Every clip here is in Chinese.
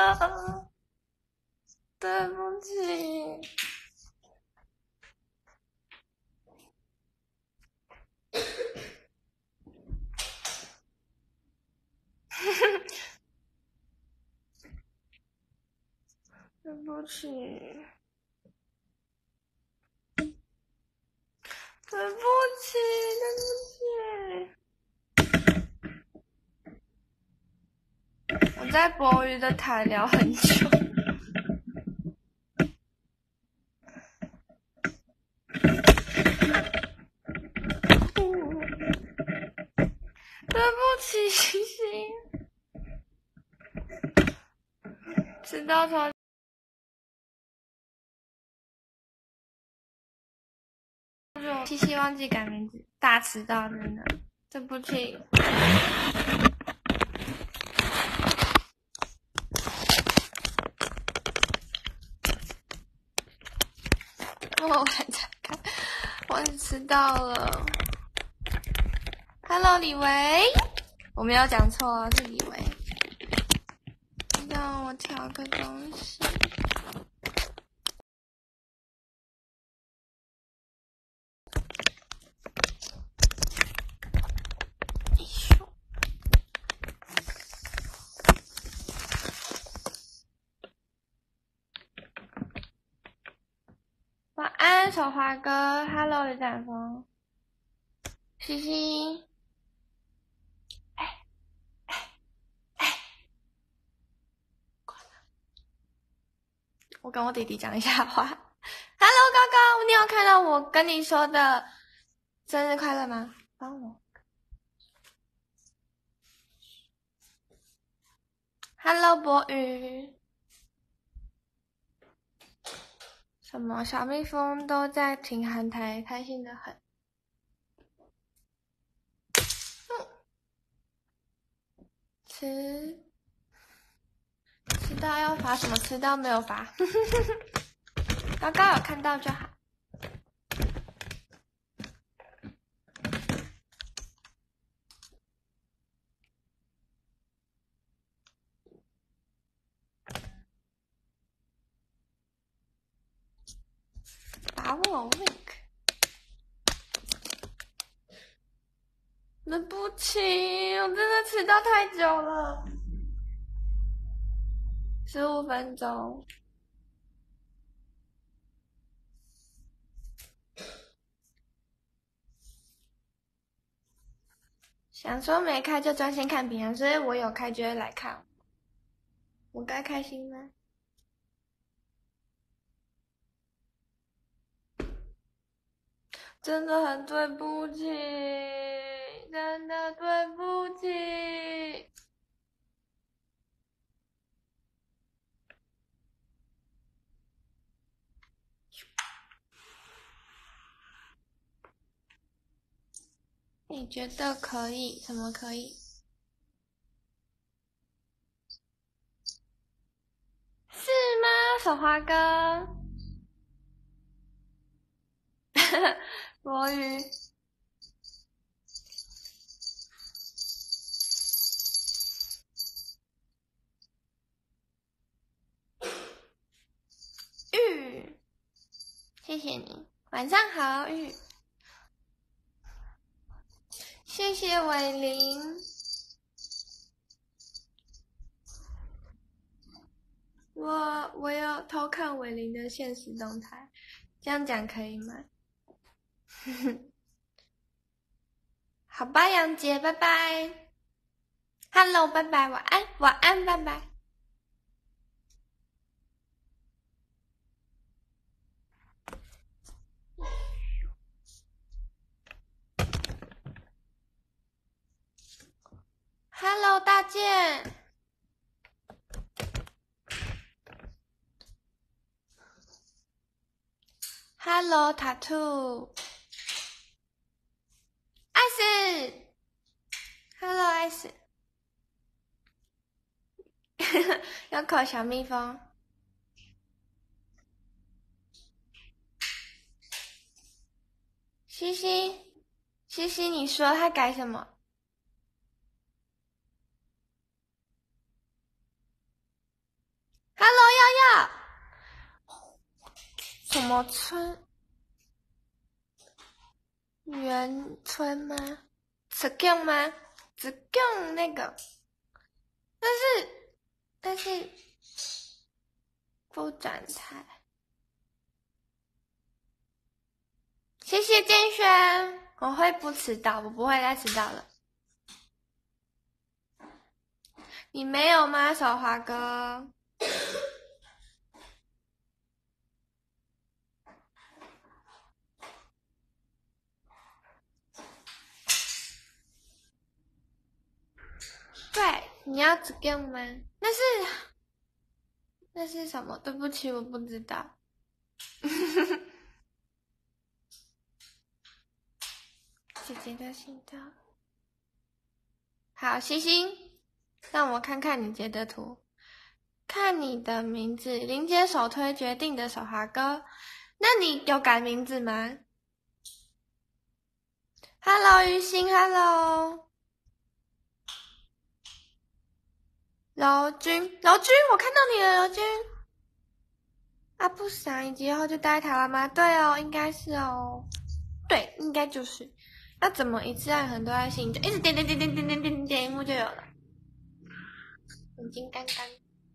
了，对不起。对不起，对不起，对不起。我在博宇的台聊很久。对不起，星星。迟到超。七夕忘记改名字，大迟到，真的，对不起。我还在看，我迟到了。Hello， 李维，我没有讲错哦，是李维。让我调个东西。晚安，手华哥。Hello， 李展峰。西西。我跟我弟弟讲一下话。Hello， 高高，你有看到我跟你说的生日快乐吗？帮我。Hello， 博宇。什么？小蜜蜂都在听韩台，开心的很。迟到要罚什么？迟到没有罚。高高有看到就好。把我 weak。对不起，我真的迟到太久了，15分钟。想说没开就专心看平安，所以我有开就会来看。我该开心吗？真的很对不起，真的对不起。你觉得可以？什么可以？是吗，手花哥？国语。玉，谢谢你，晚上好，玉。谢谢伟林。我要偷看伟林的现实动态，这样讲可以吗？好吧，杨杰，拜拜。Hello， 拜拜，晚安，晚安，拜拜。Hello， 大健。Hello， Tattoo。艾斯。Hello， 艾斯。要口小蜜蜂。西西，西西，你说他改什么？ 什么村？园村吗？子贡吗？子贡那个，但是不转台。谢谢建轩，我会不迟到，我不会再迟到了。你没有吗，小华哥？对，你要子贡吗？那是什么？对不起，我不知道。姐姐的心跳。好，星星，让我看看你截的图。看你的名字，林姐首推决定的小华哥。那你有改名字吗 ？Hello，于心 ，Hello。柔君，我看到你了，柔君。啊，不想以及后就待在台湾吗？对哦，应该是哦。对，应该就是。要怎么一次按很多爱心，就一直点点点点点点点点一幕就有了。眼睛干干。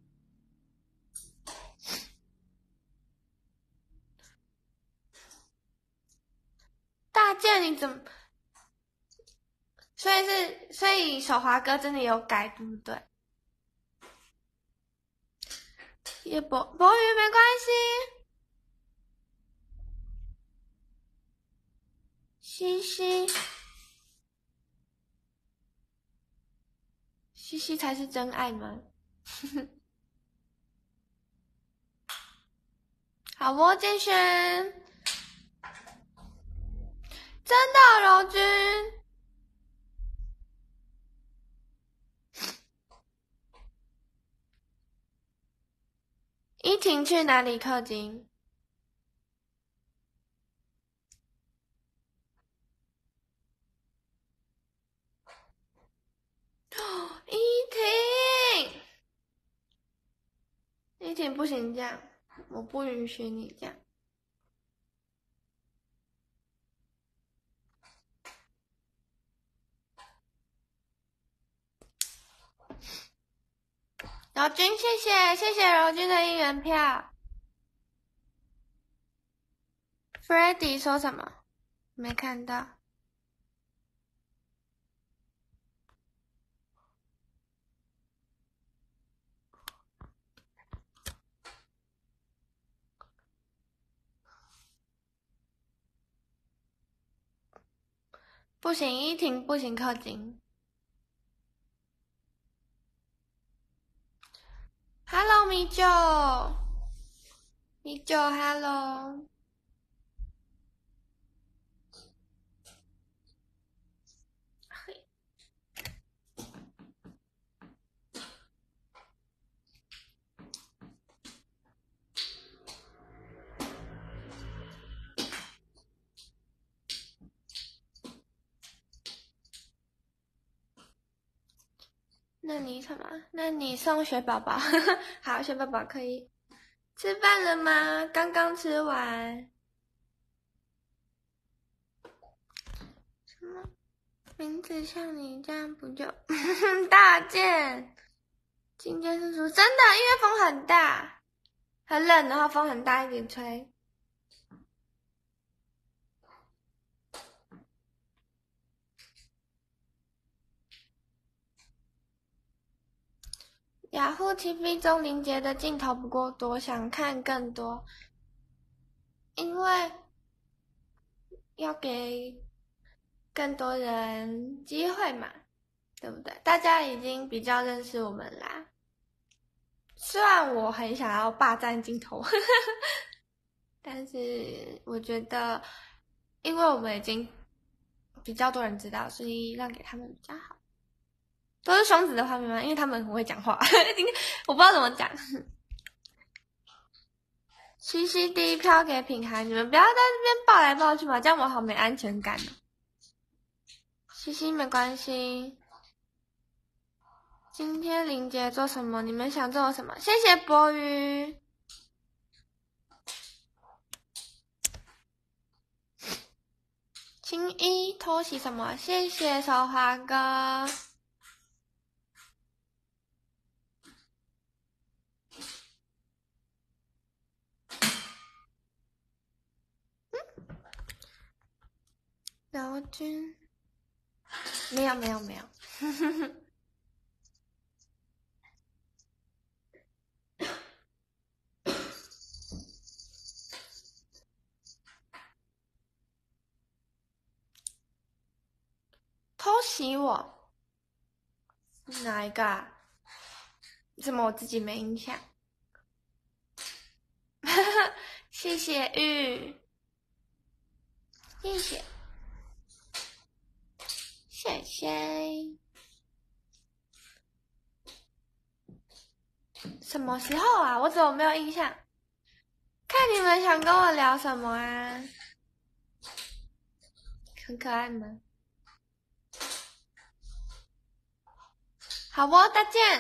大健，你怎么？所以小华哥真的有改，对不对？也博宇没关系。西西才是真爱吗？好哦，建轩，真的柔君。依婷去哪里氪金？依婷不行这样，我不允许你这样。柔君，谢谢柔君的1元票。Freddy 说什么？没看到。不行，依婷不行氪金。Hello，米酒，Hello。那你什么？那你送雪宝宝，好，雪宝宝可以。吃饭了吗？刚刚吃完。什么名字像你这样不就大件？今天是说真的，因为风很大，很冷，然后风很大，一点吹。雅虎 TV 中林杰的镜头不够多，想看更多，因为要给更多人机会嘛，对不对？大家已经比较认识我们啦。虽然我很想要霸占镜头，但是我觉得，因为我们已经比较多人知道，所以让给他们比较好。都是双子的画面吗？因为他们很会讲话，我不知道怎么讲。西西第一票给品涵，你们不要在这边抱来抱去嘛，这样我好没安全感哦。西西没关系。今天林杰做什么？你们想做什么？谢谢博宇。 新一偷袭什么？谢谢手华哥。刘军，没有。偷袭我？哪一个啊？怎么我自己没印象？谢谢玉，谢谢。什么时候啊？我怎么没有印象？看你们想跟我聊什么啊？很可爱吗？好哦，再见。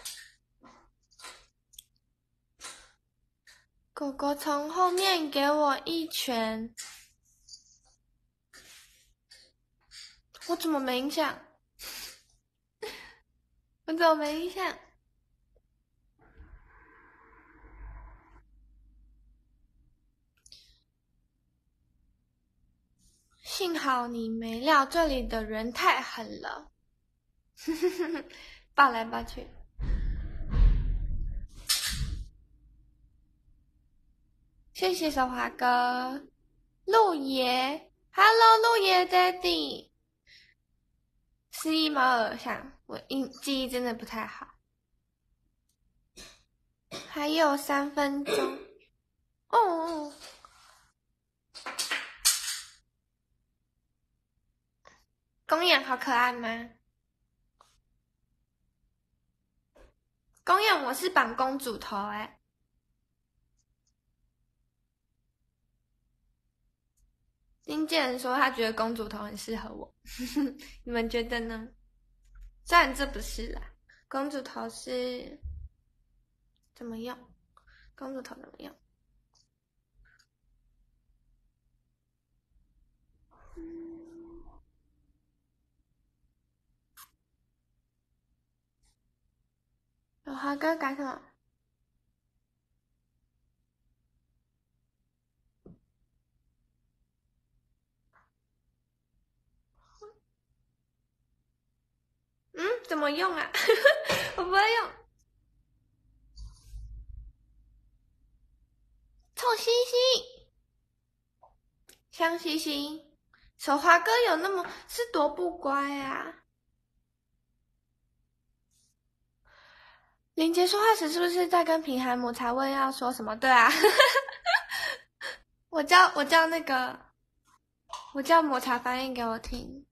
狗狗从后面给我一拳，我怎么没印象？我怎么没印象？幸好你没料，这里的人太狠了。抱来抱去。谢谢小华哥，陆爷 ，Hello， 陆爷 Daddy， 失忆猫耳上，我记忆真的不太好。还有3分钟。哦。公演好可爱吗？公演我是绑公主头欸。经纪人说他觉得公主头很适合我，你们觉得呢？虽然这不是啦，公主头是怎么用？公主头怎么用？有华哥改什么？怎么用啊？我不会用。臭兮兮，香兮兮，手华哥有那么是多不乖啊？林杰说话时是不是在跟平海母才问要说什么？对啊，我叫那个，我叫抹茶翻译给我听。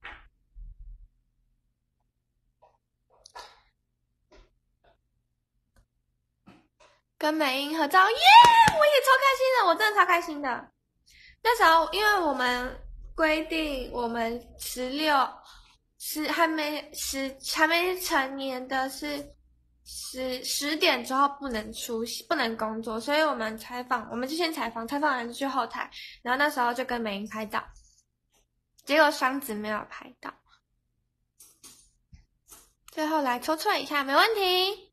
跟美英合照，耶！我也超开心的，我真的超开心的。那时候因为我们规定，我们还没成年的是10点之后不能不能工作，所以我们就先采访完就去后台，然后那时候就跟美英拍照，结果双子没有拍到，最后来抽一下，没问题。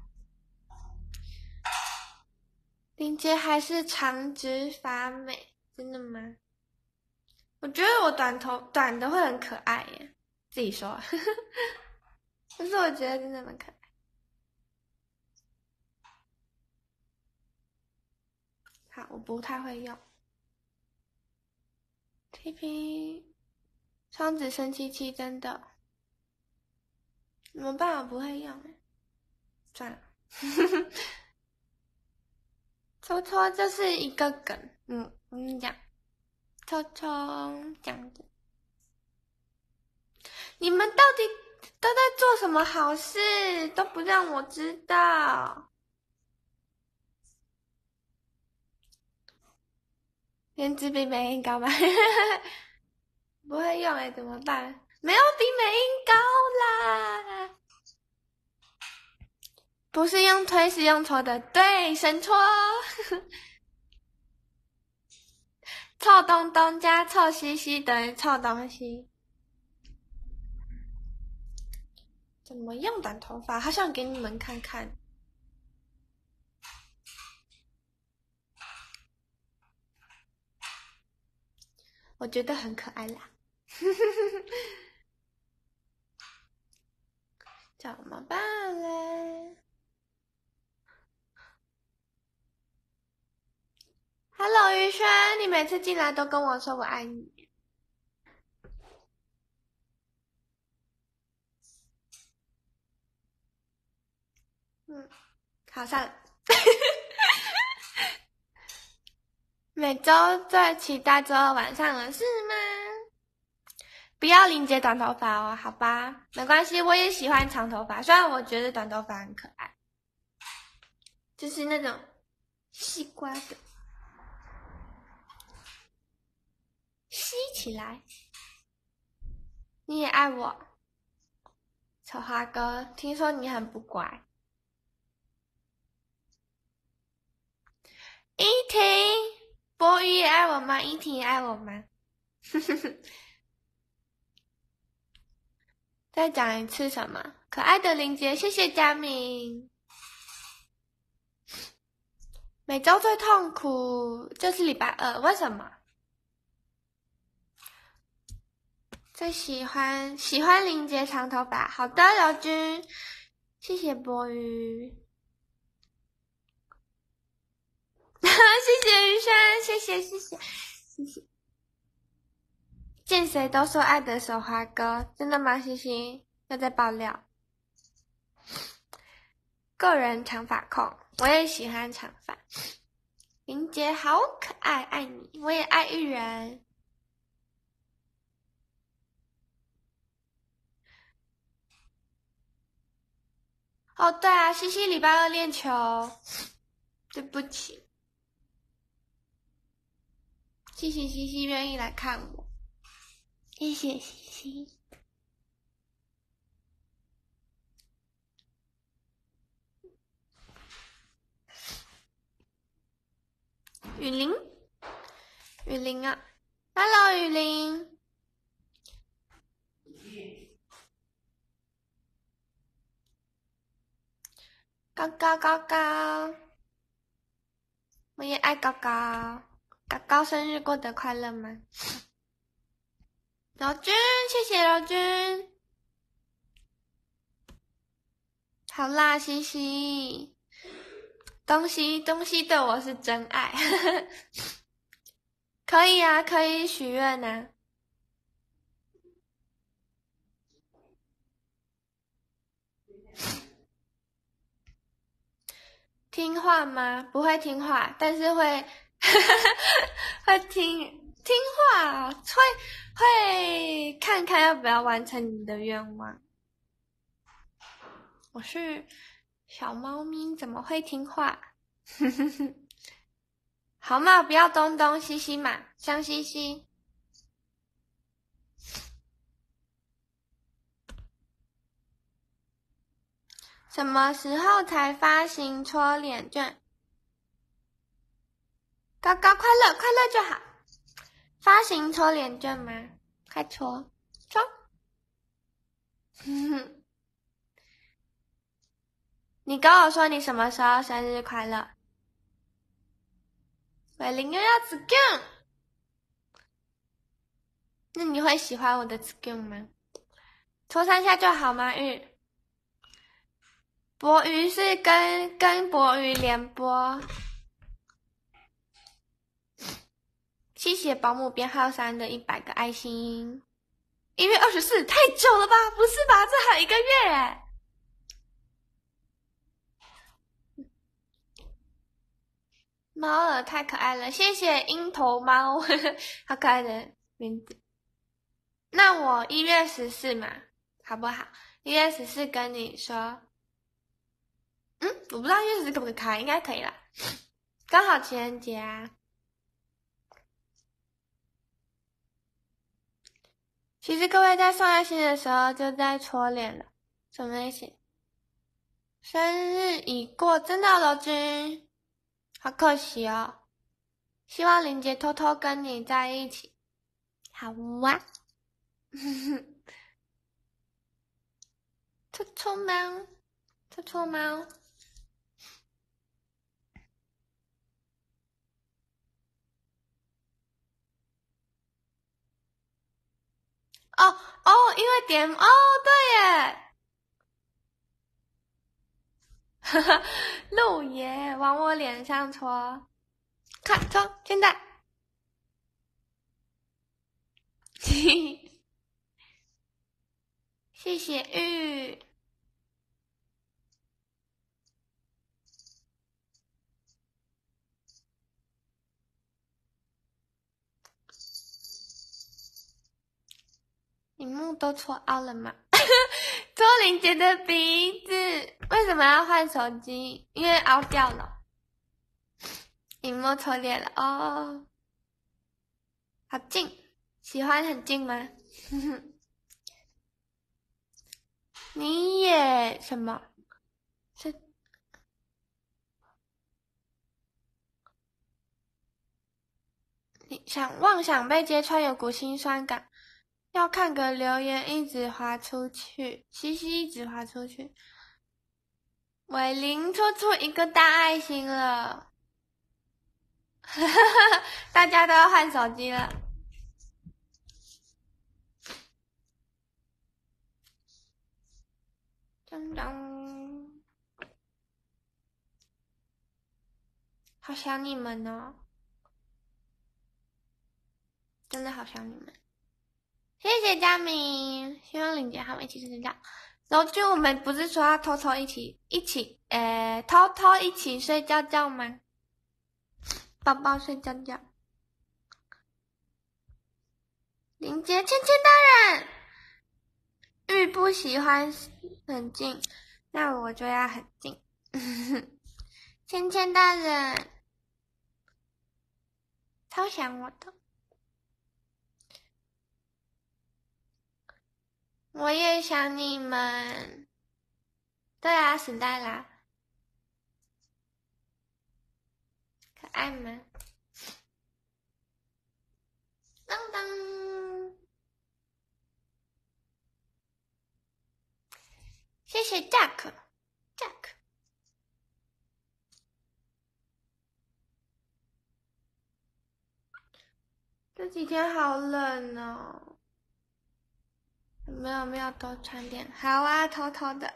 林杰还是长直发美，真的吗？我觉得我短的会很可爱耶，自己说。可是我觉得真的蛮可爱。好，我不太会用。TP， 双子生气气，真的。怎么办？我不会用耶，算了。抽抽就是一个梗，我跟你讲，抽抽这样子。你们到底都在做什么好事？都不让我知道。颜值比美音高吗？不会用欸，怎么办？没有比美音高啦。不是用推，是用搓的，对，神搓。 臭东东加臭兮兮等于臭东西。怎么用短头发？好想给你们看看。我觉得很可爱啦。怎么办嘞？Hello，宇轩，你每次进来都跟我说我爱你。好，算了。每周最期待周二晚上了，是吗？不要林姐短头发哦，好吧，没关系，我也喜欢长头发，虽然我觉得短头发很可爱，就是那种西瓜的，吸起来。你也爱我，丑花哥，听说你很不乖。依婷，波鱼也爱我吗？依婷也爱我吗？再讲一次什么？可爱的林杰，谢谢佳明。每周最痛苦就是礼拜二，为什么？最喜欢林杰长头发。好的，刘君，谢谢波鱼。谢谢余山，谢谢。见谁都说爱的手花哥，真的吗？西西又在爆料。个人长发控，我也喜欢长发。林杰好可爱，爱你，我也爱玉人。哦，对啊，西西礼拜二练球，对不起。谢谢西西愿意来看我，谢谢西西。雨林啊 ，Hello 雨林。高高，我也爱高高生日过得快乐吗？柔君，谢谢柔君。好啦，西西，东西对我是真爱，可以啊，可以许愿啊。听话吗？不会听话，但是会会听话，会看看要不要完成你的愿望。我是小猫咪，怎么会听话？好嘛，不要东东西西嘛，香西西。什么时候才发行戳脸券？高高快乐就好。发行戳脸券吗？快戳。你跟我说你什么时候生日快乐？伟林又要子 game， 那你会喜欢我的子 game 吗？戳3下就好吗？博鱼是跟博鱼联播。谢谢保姆编号3的100个爱心。1月24太久了吧？不是吧？这还有1个月。猫儿太可爱了，谢谢鹰头猫，好可爱的名字。那我1月14嘛，好不好？1月14跟你说。我不知道1月14可不可以开，应该可以啦。刚好情人节啊。其实各位在送爱心的时候就在戳脸了，什么意思？生日已过，真的罗君，好可惜哦。 希望林杰偷偷跟你在一起。好哇，臭臭猫，臭臭猫。哦，因为点对耶，哈哈，鹿爷往我脸上戳，看戳，现在，谢谢玉。荧幕都戳凹了吗？戳林杰的鼻子，为什么要换手机？因为凹掉了，荧幕戳裂了哦。好近，喜欢很近吗？你也什么？是你想妄想被揭穿，有股心酸感。要看个留言一直滑出去，西西一直滑出去。伟林戳出一个大爱心了，大家都要换手机了。当当，好想你们哦，真的好想你们。谢谢佳明，希望林杰他们一起睡觉。然后就我们不是说要偷偷一起偷偷一起睡觉觉吗？宝宝睡觉觉。林杰，芊芊大人，玉不喜欢很近，那我就要很近。芊芊大人，超想我的，我也想你们。对啊，时代啦，可爱吗？当当，谢谢 Jack。这几天好冷哦，没有多穿点，好啊，偷偷的。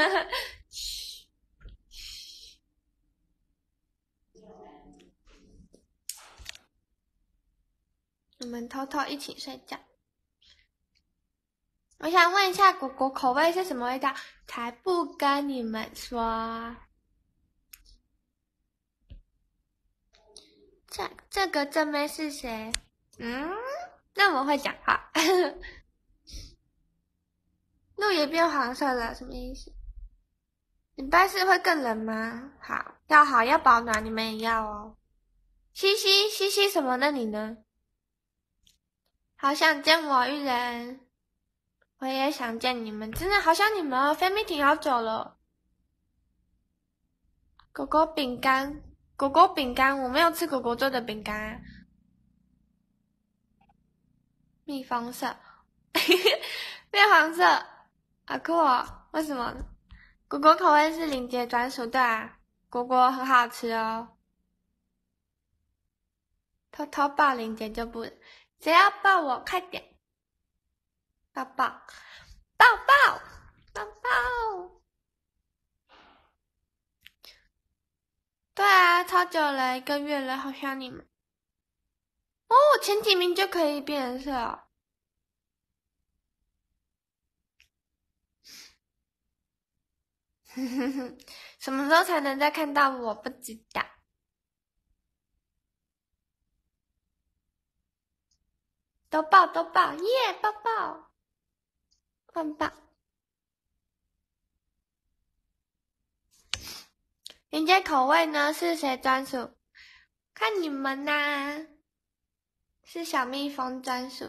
我们偷偷一起睡觉。我想问一下，果果口味是什么味道？才不跟你们说。这个正妹是谁？那么会讲话。路也变黄色了，什么意思？礼拜四会更冷吗？好，要保暖，你们也要哦。西西什么的，你呢？好想见我玉人，我也想见你们，真的好想你们哦。飞 meeting 要走了。狗狗饼干，我没有吃狗狗做的饼干。蜜蜂色，变黄色，好酷哦！为什么？果果口味是林杰专属，对啊，果果很好吃哦。偷偷抱林杰就不，谁要抱我？快点，抱抱，抱抱，抱抱。对啊，超久了，1个月了，好想你们。哦，前几名就可以变颜色哦。什么时候才能再看到我？不知道。都抱，耶，抱抱，棒棒。连接口味呢？是谁专属？看你们呐、是小蜜蜂专属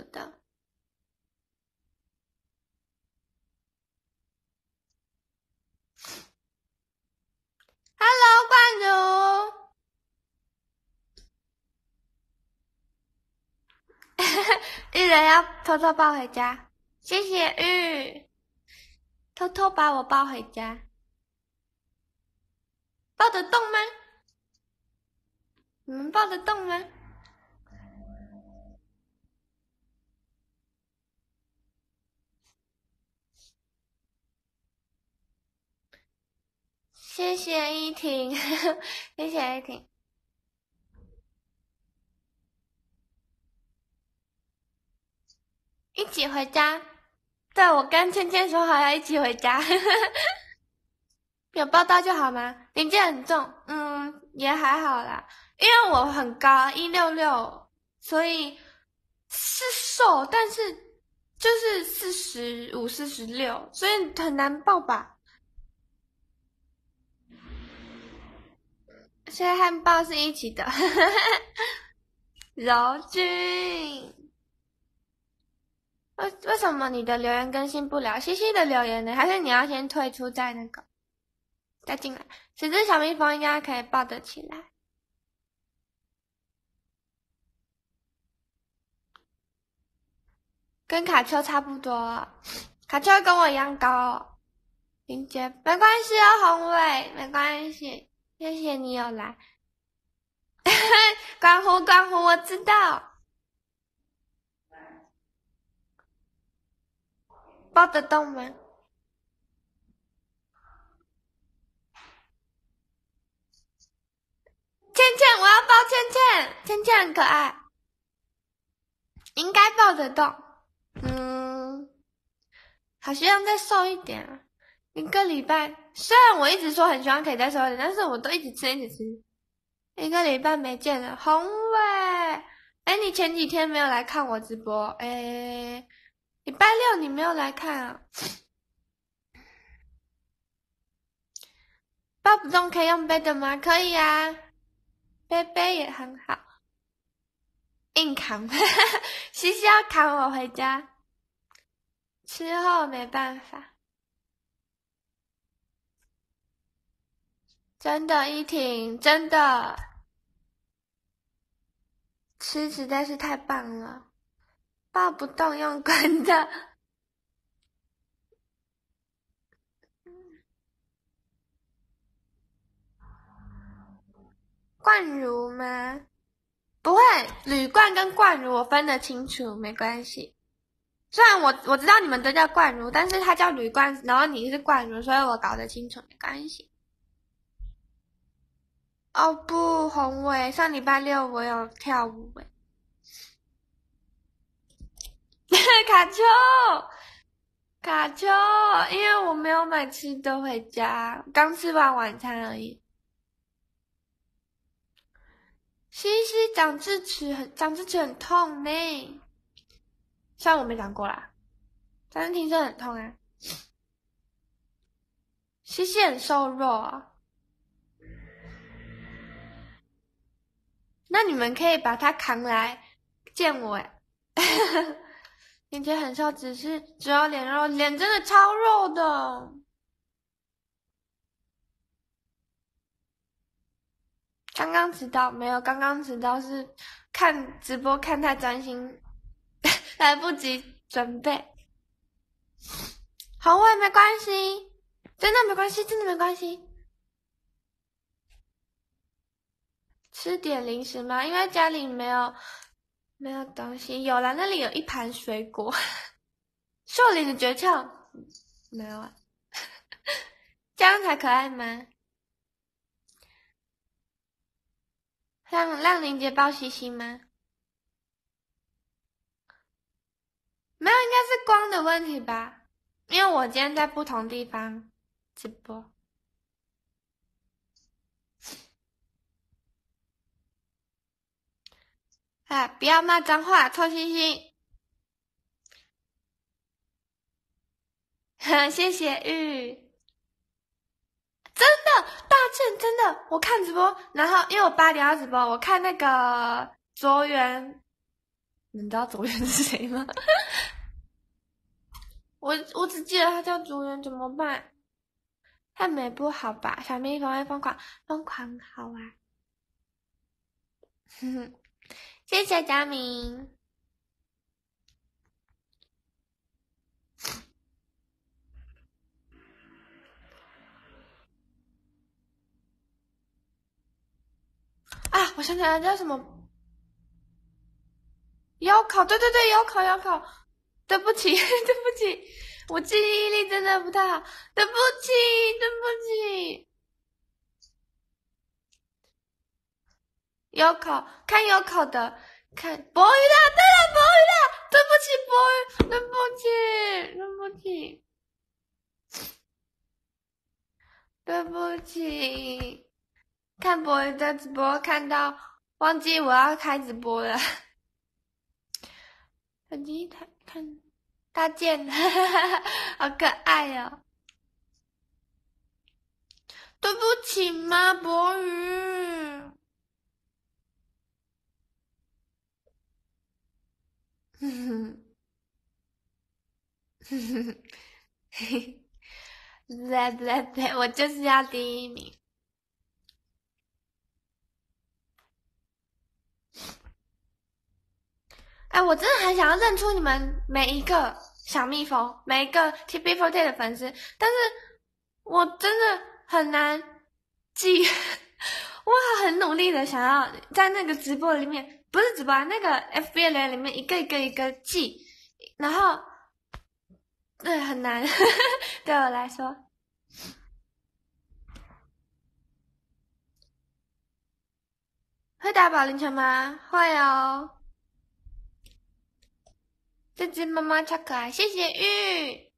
的。Hello，冠如。 记得要偷偷抱回家。谢谢玉，偷偷把我抱回家，抱得动吗？你们抱得动吗？谢谢依婷，谢谢依婷。一起回家。对，我跟芊芊说好要一起回家。有报到就好吗？零件很重，也还好啦。因为我很高，166，所以是瘦，但是就是45、46，所以很难抱吧。所以和抱是一起的。柔君，为什么你的留言更新不了？西西的留言呢？还是你要先退出再那个再进来？十只小蜜蜂应该可以抱得起来。跟卡丘差不多，卡丘跟我一样高哦。林杰，没关系哦，宏伟，没关系，谢谢你有来。关乎，我知道。抱得动吗？倩倩，我要抱倩倩，倩倩很可爱，应该抱得动。好希望再瘦一点啊！1个礼拜，虽然我一直说很希望可以再瘦一点，但是我都一直吃，一直吃。1个礼拜没见了，宏伟，你前几天没有来看我直播，礼拜6你没有来看啊？抱不动可以用背的吗？可以啊，背也很好。硬扛，西西要扛我回家，之后没办法。真的，依婷，真的，吃实在是太棒了，抱不动用滚的。冠如吗？不会，铝冠跟冠如我分得清楚，没关系。虽然我知道你们都叫冠如，但是它叫铝冠，然后你是冠如，所以我搞得清楚，没关系。哦不，宏伟，上礼拜6我有跳舞诶。卡丘，卡丘，因为我没有买吃的回家，刚吃完晚餐而已。西西长智齿很痛呢，虽然我没长过啦，但是听说很痛啊。西西很瘦弱啊，那你们可以把它扛来见我诶。林姐很瘦，只有脸肉，脸真的超肉的。刚刚迟到没有？刚刚迟到是看直播看太专心，来不及准备。好，我也没关系，真的没关系，真的没关系。吃点零食吗？因为家里没有东西。有啦，那里有一盘水果。秀玲的诀窍没有啊？这样才可爱吗？让林杰抱西西吗？没有，应该是光的问题吧？因为我今天在不同地方直播。不要骂脏话，臭星星。谢谢玉。真的，大倩真的，我看直播，然后因为我8点要直播，我看那个卓源，你知道卓源是谁吗？我只记得他叫卓源，怎么办？太美不好吧？小蜜蜂会疯狂好啊！谢谢佳明。 我想起来叫什么？要考，对对对，要考要考。对不起，对不起，我记忆力真的不太好，对不起，对不起。有考，看有考的，看博鱼啦，对了，博鱼啦，对不起，博鱼，对不起，对不起，对不起。看博鱼的直播看到忘记我要开直播了。手机看大件，好可爱哦。对不起嘛，博宇。哼哼，对，我就是要第一名。哎，我真的很想要认出你们每一个小蜜蜂，每一个 TB4T 的粉丝，但是我真的很难记。我很努力的想要在那个直播里面，不是直播啊，那个 FB 里面一个一个记，然后对很难，对我来说。会打保龄球吗？会哦。这只猫猫超可爱，谢谢玉。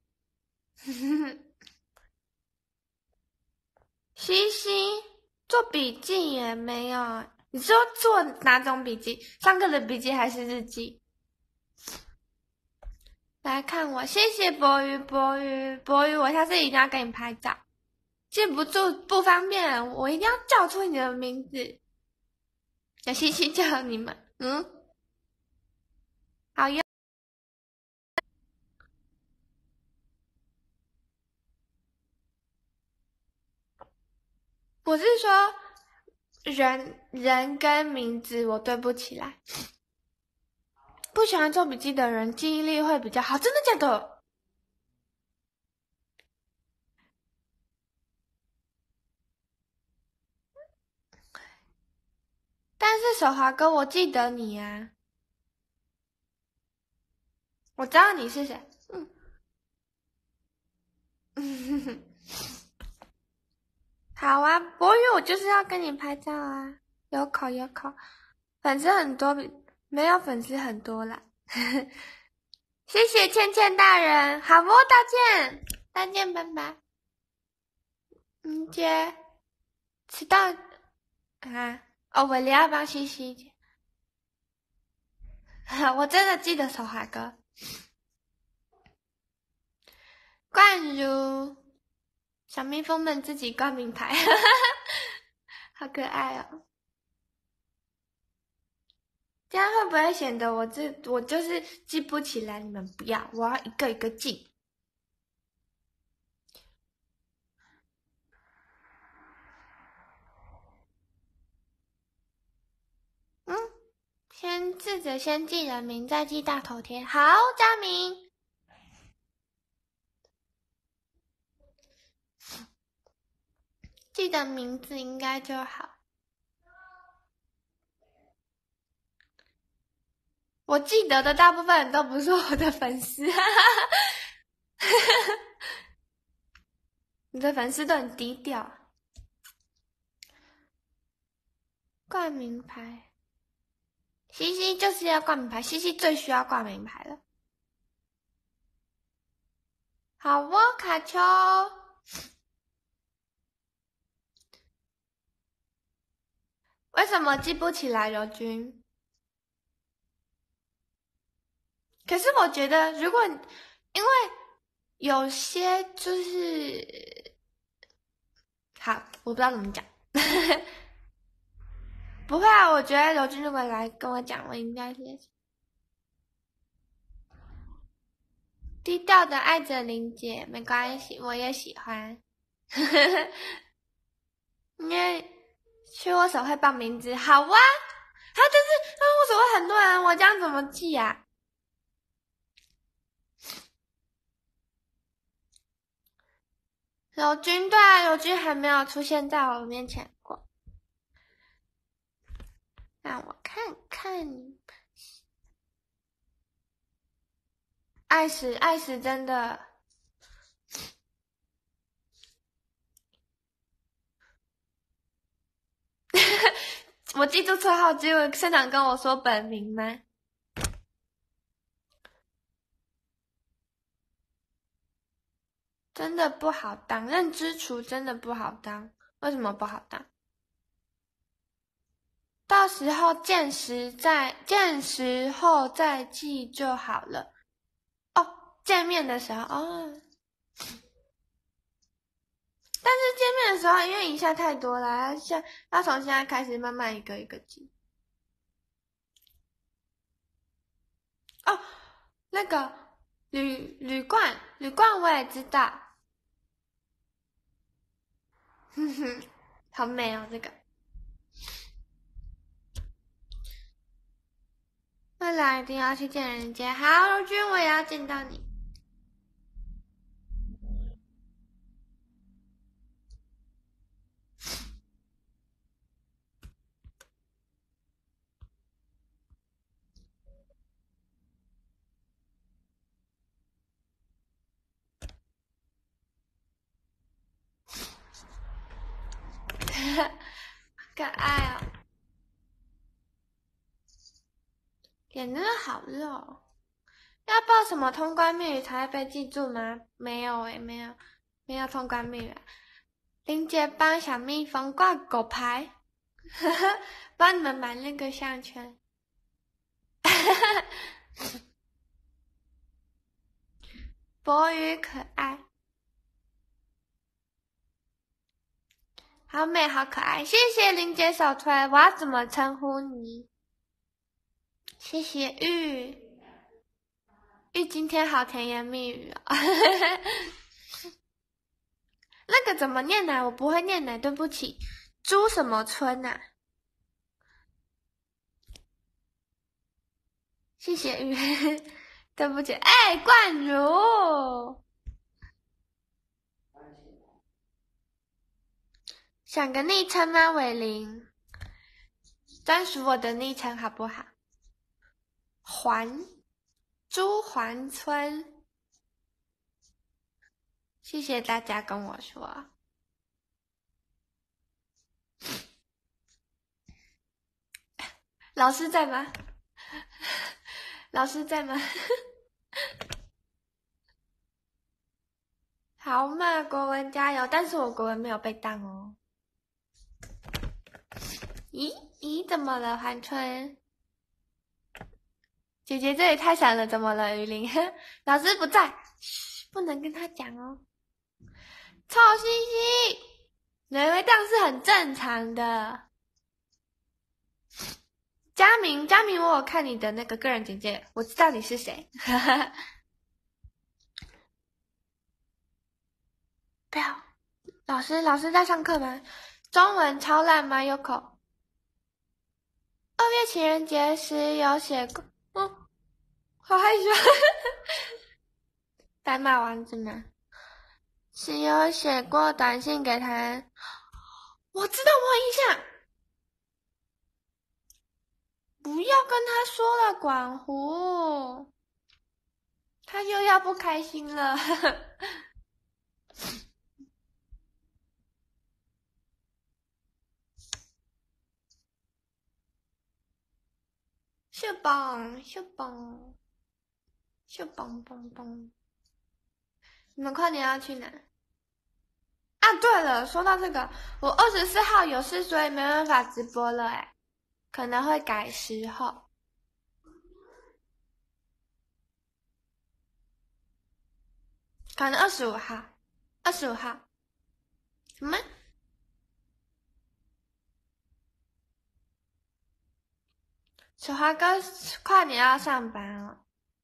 西西做笔记也没有，你说做哪种笔记？上课的笔记还是日记？来看我，谢谢博宇，我下次一定要给你拍照。记不住不方便，我一定要叫出你的名字。小西西叫你们，好哟。我是说人跟名字我对不起来。不喜欢做笔记的人记忆力会比较好，真的假的？但是手华哥，我记得你啊，我知道你是谁。好啊，博宇，我就是要跟你拍照啊，有口有口，粉丝很多，没有粉丝很多啦。谢谢倩倩大人，好不？大件，拜拜。姐，迟到啊？哦，我要帮西西姐。我真的记得手华哥。冠如，小蜜蜂们自己挂名牌，好可爱哦。这样会不会显得我就是记不起来？你们不要，我要一个一个记。先试着先记人名，再记大头贴。好，佳明，记得名字应该就好。我记得的大部分人都不是我的粉丝，你的粉丝都很低调。挂名牌，西西就是要挂名牌，西西最需要挂名牌了。好哦，卡丘。为什么记不起来柔君？可是我觉得，如果因为有些就是好，我不知道怎么讲。不会啊，我觉得柔君如果来跟我讲，我应该是低调的爱着林姐，没关系，我也喜欢。因为去握手会报名字，好啊。但是握手会很多人，我这样怎么记啊？柔君，对啊，柔君还没有出现在我面前过。 看你，爱死爱死，真的。我记住绰号，结果现场跟我说本名吗？真的不好当，认知厨真的不好当。为什么不好当？到时候见时候再记就好了。哦，见面的时候哦。但是见面的时候，因为一下太多了，要从现在开始慢慢一个一个记。哦，那个铝罐我也知道。哼哼，好美哦，这个。未来一定要去见人家。好，罗君，我也要见到你。可爱哦，脸真的好热哦。要报什么通关密语才会被记住吗？没有没有通关密语啊。林姐帮小蜜蜂挂狗牌，帮你们买那个项圈。博宇可爱，好美好可爱，谢谢林姐手推。我要怎么称呼你？谢谢玉今天好甜言蜜语哦。那个怎么念呢？我不会念呢，对不起。朱什么春啊？谢谢玉，对不起。哎，冠如，想个昵称吗？伟林，专属我的昵称好不好？朱环村，谢谢大家跟我说。老师在吗？老师在吗？好嘛，国文加油！但是我国文没有被当哦。咦，怎么了，环春？姐姐这里太闪了，怎么了，雨林？老师不在，不能跟他讲哦。臭兮兮，你以为这样是很正常的。佳明，我有看你的那个个人简介，我知道你是谁。不要，老师在上课吗？中文超烂吗？Yoko。2月情人节时有写过，好害羞。白马王子吗？是有写过短信给他。我知道，我有印象。不要跟他说了，管胡，他又要不开心了。秀棒，你们快点要去哪？啊，对了，说到这个，我24号有事，所以没办法直播了，哎，可能会改时候，可能25号，25号，什么？小华哥，快点要上班了。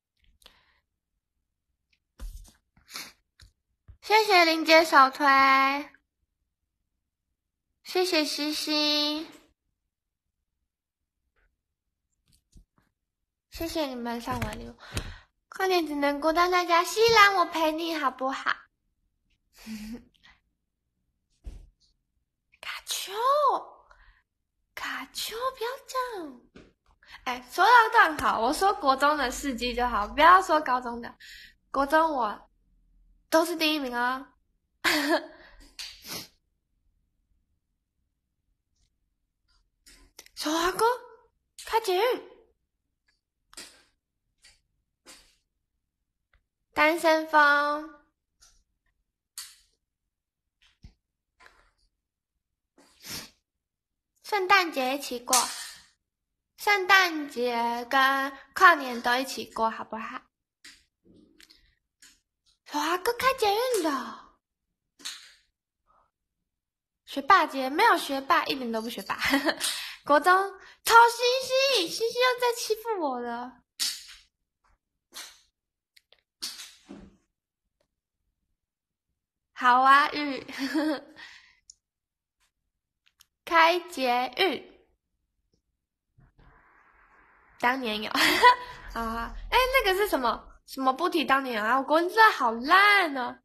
谢谢林姐手推，谢谢西西，谢谢你们上完礼物，快点，只能孤单在家。西兰，我陪你好不好？卡丘，不要这样。 哎，说到段好，我说国中的事迹就好，不要说高中的。国中我都是第一名啊、哦。小华哥开捷运，单身风，圣诞节一起过，圣诞节跟跨年都一起过，好不好？小华哥开捷运的，学霸节没有学霸，一点都不学霸。国中超西西，西西又在欺负我了。好啊，开捷运，当年有啊，哎，那个是什么？什么不提当年啊？我国文真的好烂呢。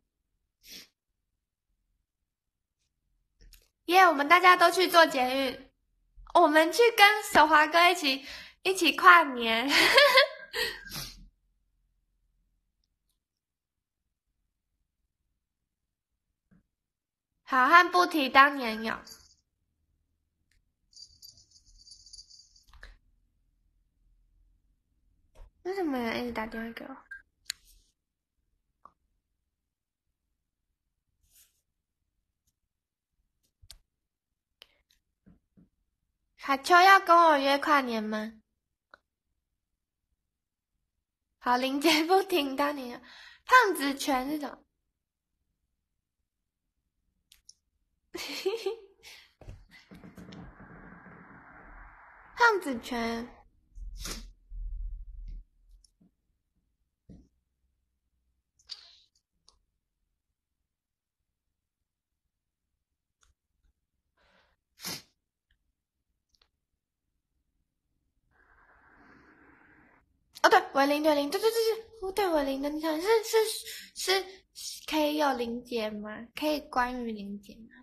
耶，我们大家都去做捷运，我们去跟小华哥一起跨年。好汉不提当年勇。为什么有人一直打电话给我？海秋要跟我约跨年吗？好，林杰不听当年。胖子拳是什么？胖子拳。哦，对，维林对林，对对对对，哦对维林的，你想是可以有林姐吗？可以关于林姐吗？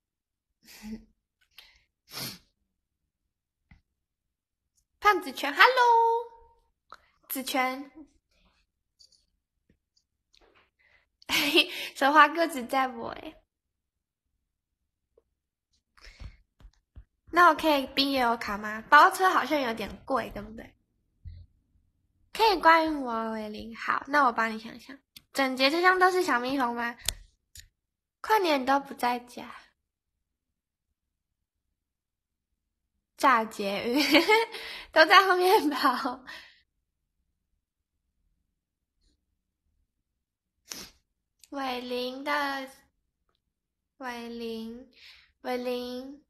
胖子拳 ，Hello，子拳，手花哥只在我哎，那我可以冰也有卡吗？包车好像有点贵，对不对？可以关于我为零，好，那我帮你想想，整节车厢都是小蜜蜂吗？跨年都不在家，炸捷运都在后面跑。伟林的伟林，伟林，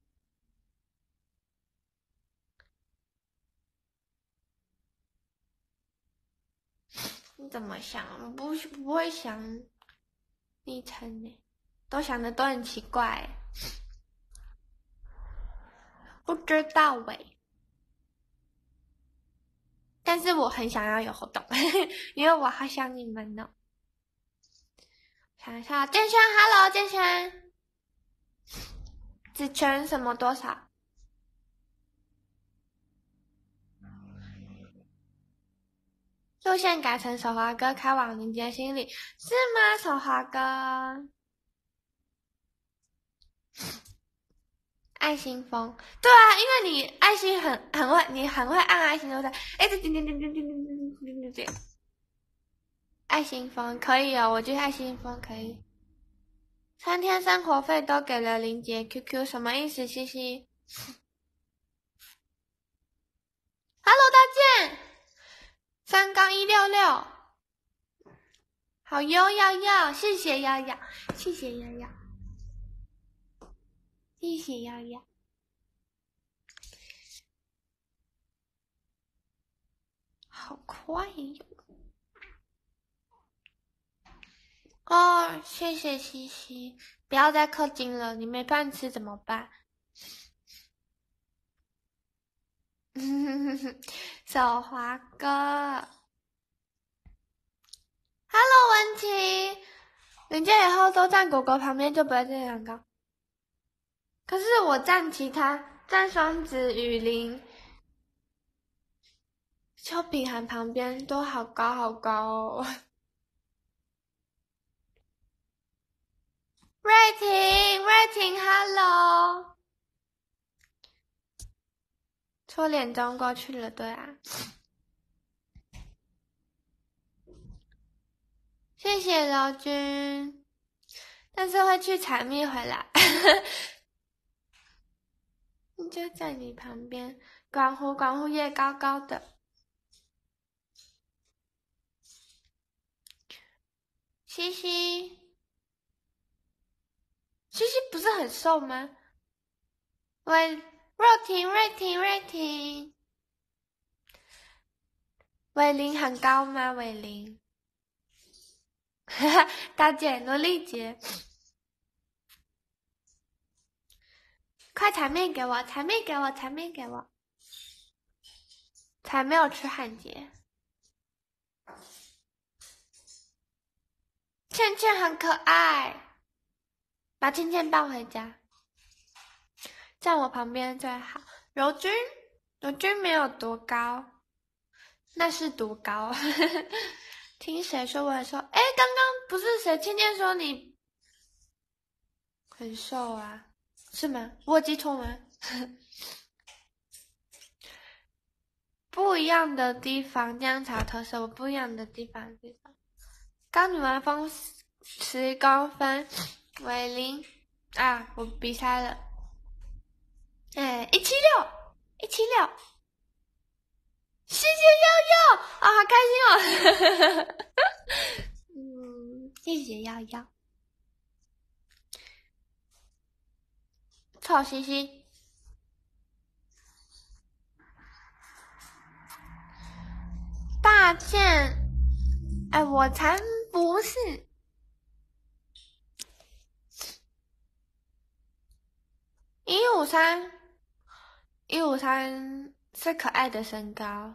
你怎么想？我不会想昵称呢，都想的都很奇怪，不知道喂。但是我很想要有活动，因为我好想你们呢。想一下，建轩 ，Hello，建轩，子权什么多少？路线改成手滑哥开往林杰心里，是吗？手滑哥，爱心风，对啊，因为你爱心很会，你很会按爱心，对不对？哎，这点点点点点点点点点点，爱心风可以哦，我觉得爱心风可以。3天生活费都给了林杰 QQ， 什么意思？西西 ，Hello 大健，3杠166，好哟瑶瑶，谢谢瑶瑶，谢谢瑶瑶，谢谢瑶瑶，好快哟！哦，谢谢西西，不要再氪金了，你没饭吃怎么办？小华哥，Hello 文琪，人家以后都站狗狗旁边，就不会这样高。可是我站其他，站双子雨林， 邱品涵旁边都好高好高哦。瑞婷 ，Hello。戳脸中过去了，对啊。谢谢柔君，但是会去采蜜回来。就在你旁边，广湖叶高高的。西西不是很瘦吗？瑞婷，伟林很高吗？伟林，大姐罗丽姐，快踩面给我，踩面给我，才没有吃汉杰。倩倩很可爱，把倩倩抱回家，站我旁边最好。柔君没有多高，那是多高？听谁说我很瘦？哎，刚刚不是谁倩倩说你很瘦啊？是吗？我记错吗？不一样的地方，姜草特色，我不一样的地方。高女王峰10公分，伟林啊，我比赛了，哎，176，谢谢悠悠啊，好开心哦，谢谢悠悠，臭兮兮，大件，哎，我才不是。153是可爱的身高，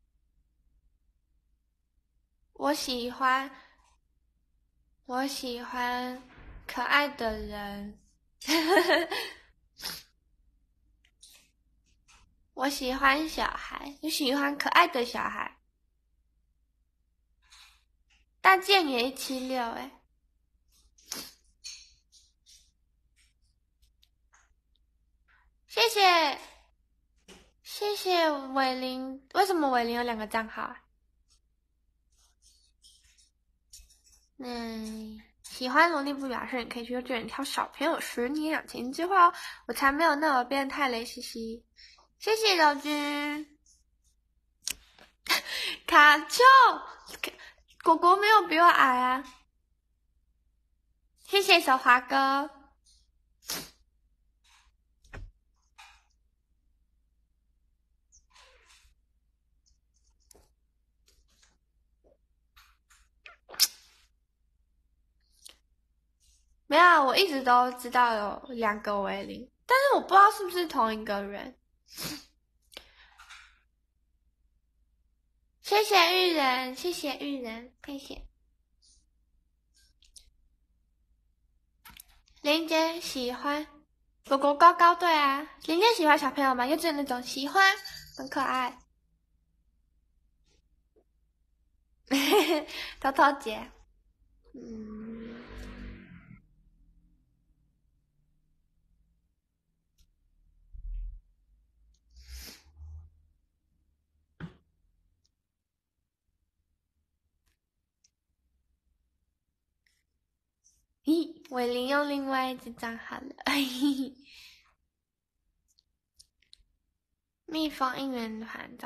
我喜欢可爱的人，我喜欢小孩，我喜欢可爱的小孩。大健也176哎，谢谢伟林，为什么伟林有2个账号啊？喜欢萝莉不表示，你可以去幼稚园挑小朋友10年养成计划哦。我才没有那么变态嘞，西西。谢谢柔君。卡丘，果果没有比我矮啊。谢谢小华哥。没有，我一直都知道有2个为零，但是我不知道是不是同一个人。谢谢玉人，谢谢。林姐喜欢果果高高，对啊，林姐喜欢小朋友吗？幼稚园那种喜欢，很可爱。偷偷姐，咦，伟林用另外一只账号了，蜜蜂应援团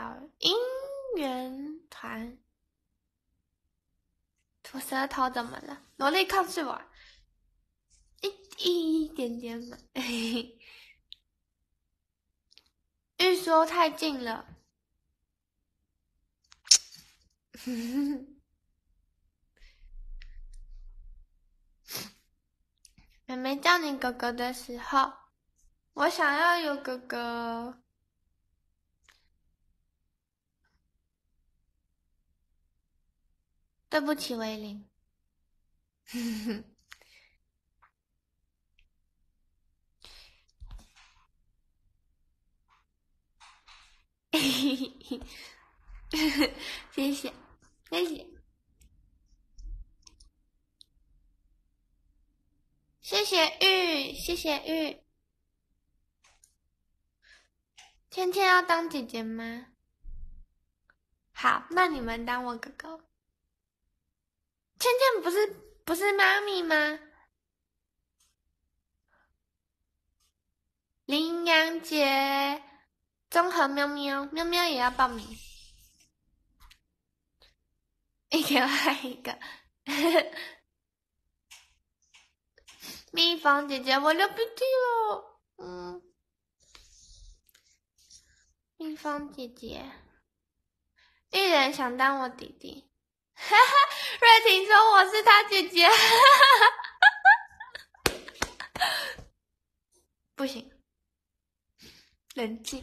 吐舌头怎么了？萝莉控制我，一点点嘛。欲说太近了。妹妹叫你哥哥的时候，我想要有哥哥。对不起，威林。 谢谢，谢谢，谢谢玉，谢谢玉。芊芊要当姐姐吗？好，那你们当我哥哥。芊芊不是妈咪吗？羚羊姐，综合喵喵，喵喵也要报名，一个爱一个。蜜蜂姐姐，我流鼻涕了。蜜蜂姐姐，玉人想当我弟弟。哈哈，瑞婷说我是她姐姐。哈哈，不行，冷静。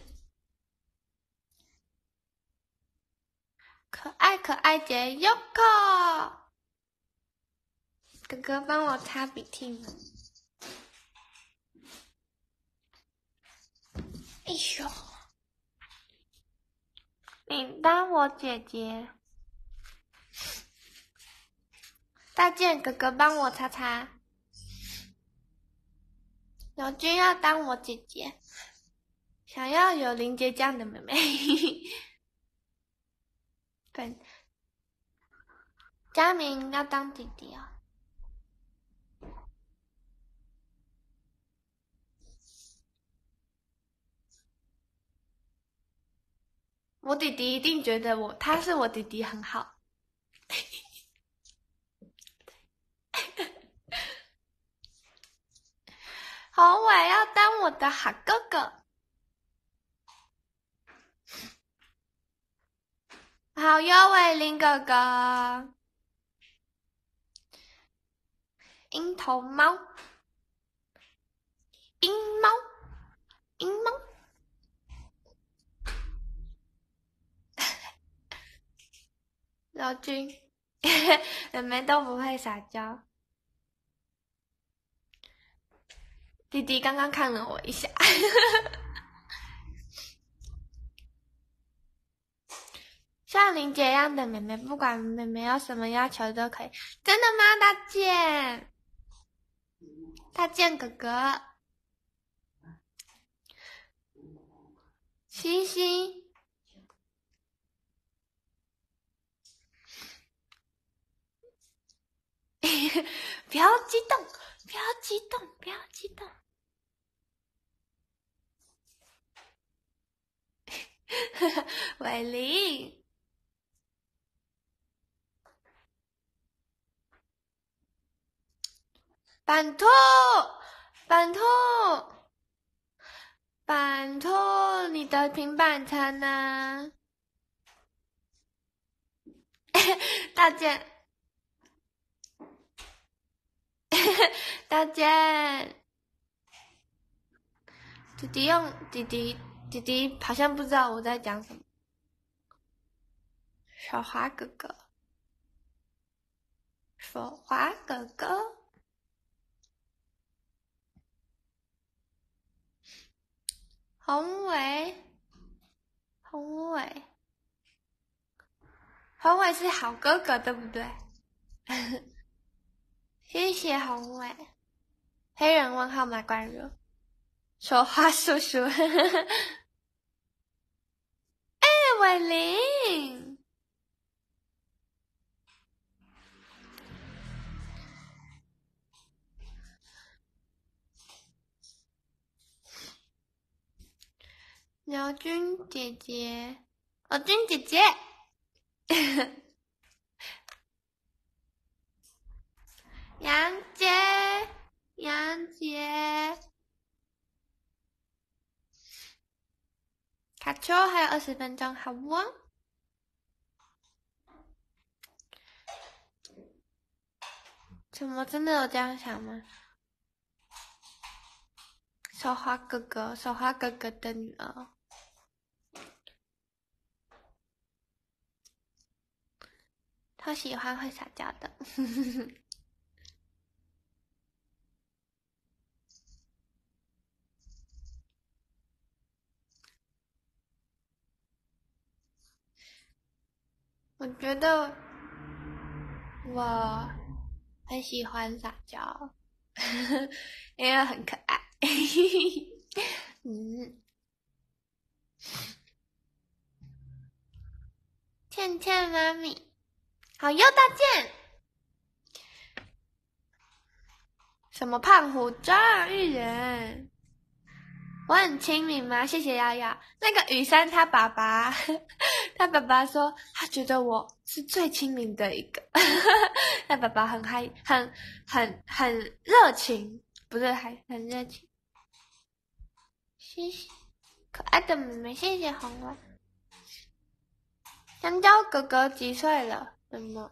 可爱可爱姐 Yoko， 哥哥帮我擦鼻涕吗？哎呦，你当我姐姐。大健哥哥帮我擦擦。小军要当我姐姐，想要有林杰这样的妹妹。对，佳明要当弟弟啊。我弟弟一定觉得他是我弟弟很好。宏伟要当我的好哥哥。好哟，伟林哥哥。樱头猫，樱猫，樱猫。老君，你们都不会撒娇。弟弟刚刚看了我一下。像林姐一样的妹妹，不管妹妹有什么要求都可以。真的吗，大健？大健哥哥，星星，不要激动，不要激动，不要激动。伟林，板兔，板兔，板兔，你的平板餐呢？大健，大健，弟弟好像不知道我在讲什么。小花哥哥，小花哥哥，宏伟，宏伟，宏伟是好哥哥，对不对？谢谢宏伟。黑人问号买关注，说话叔叔。哎，伟林，苗君姐姐，哦，君姐姐。杨姐，杨姐，卡丘还有20分钟，好不？怎么真的有这样想吗？手花哥哥，手花哥哥的女儿，他喜欢会撒娇的。 我觉得我很喜欢撒娇，因为很可爱。嗯，倩倩妈咪，好，又道歉。什么胖虎张玉人？我很亲民吗？谢谢瑶瑶。那个雨山他爸爸，他爸爸说他觉得我是最亲民的一个。他爸爸很热情，不是很热情。谢谢可爱的妹妹，谢谢红了。香蕉哥哥几岁了？什么？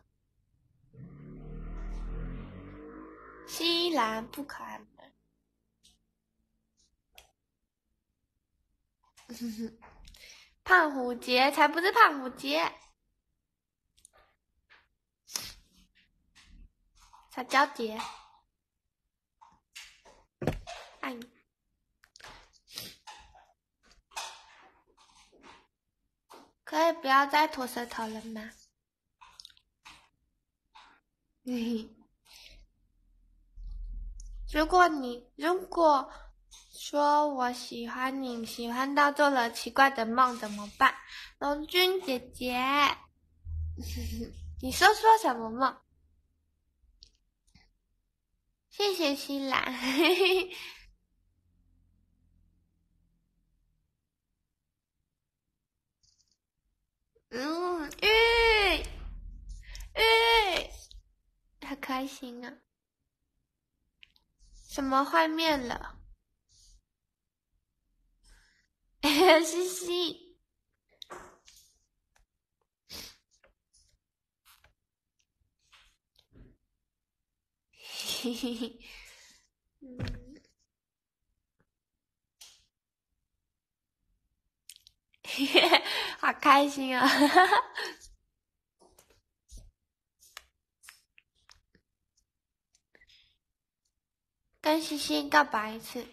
西兰不可爱吗？胖虎节才不是胖虎节，撒娇节。爱你。可以不要再吐舌头了吗？如果说我喜欢你，喜欢到做了奇怪的梦怎么办？龙君姐姐，你说什么梦？谢谢西兰。好开心啊！什么坏面了？嘻嘻。嘿嘿嘿。好开心啊！跟西西告白一次。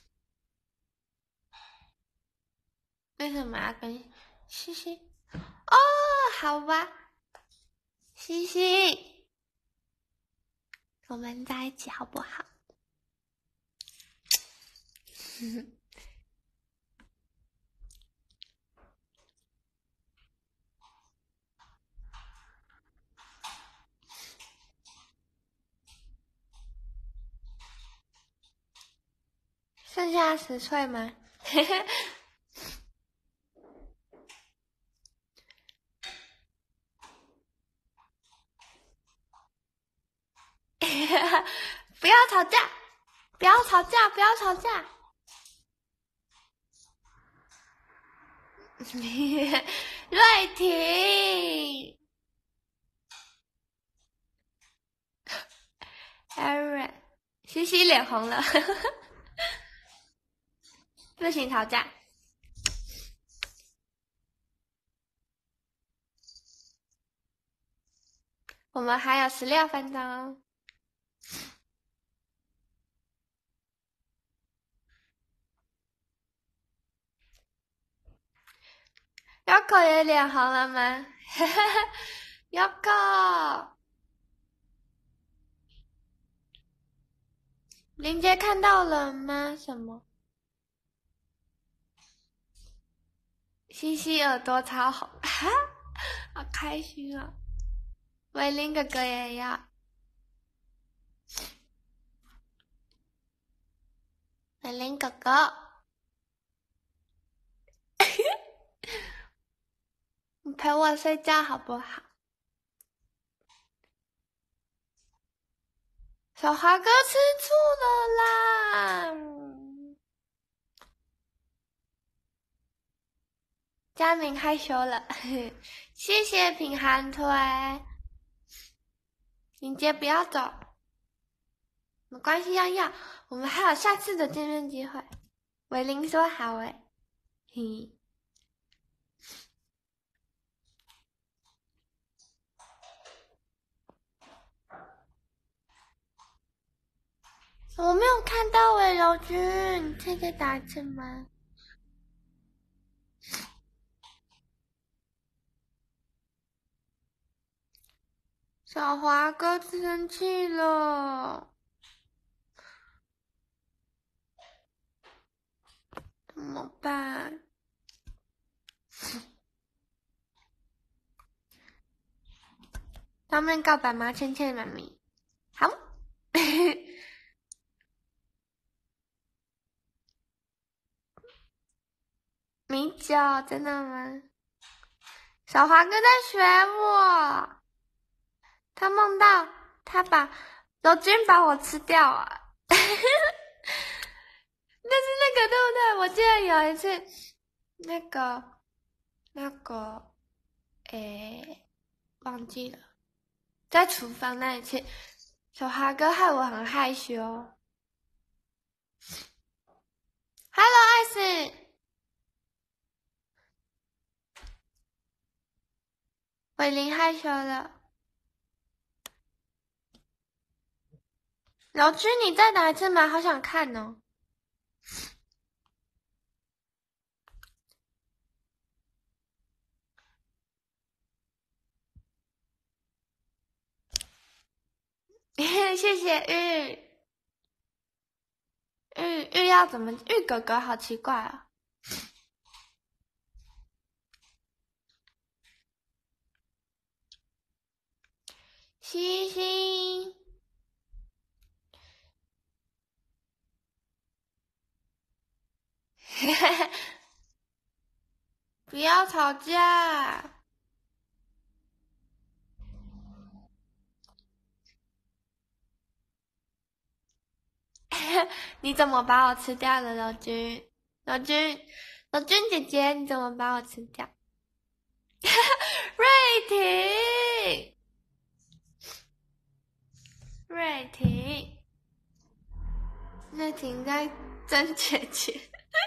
为什么要跟西西？哦，好吧，西西，我们在一起好不好？剩下10岁吗？不要吵架，不要吵架，不要吵架。瑞婷 ，Aaron，西西脸红了。不行，吵架。我们还有16分钟。Yoko 也脸红了吗？Yoko，林杰看到了吗？什么？西西耳朵超红，哈，好开心啊！伟林哥哥也要。伟林哥哥，你陪我睡觉好不好？小华哥吃醋了啦！佳明害羞了，谢谢品涵推。林杰不要走，没关系，要，我们还有下次的见面机会。伟林说好诶，嘿。我没有看到诶，柔君，你可以再打一次吗？ 小华哥生气了，怎么办？当面告白吗？倩倩妈咪，好。米酒，真的吗？小华哥在学我，他梦到他把柔君把我吃掉啊！但是那个对不对？我记得有一次，那个，忘记了，在厨房那一次，小华哥害我很害羞。Hello， 艾斯，伟林害羞了。老君，你再打一次吗？好想看哦。谢谢玉。玉要怎么？玉哥哥好奇怪啊！星星，不要吵架。你怎么把我吃掉了，老君？老君姐姐，你怎么把我吃掉？瑞婷在争姐姐，